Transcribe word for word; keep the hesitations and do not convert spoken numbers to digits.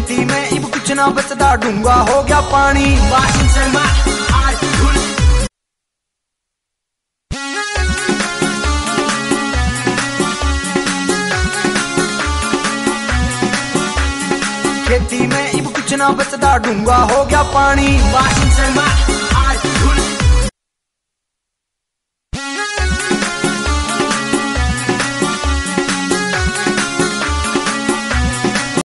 खेती में इब कुछ ना बचदा, डूंगा हो गया पानी। वाशिंग शर्मा आज धुल खेती में इब कुछ ना बचदा, डूंगा हो गया पानी। वाशिंग शर्मा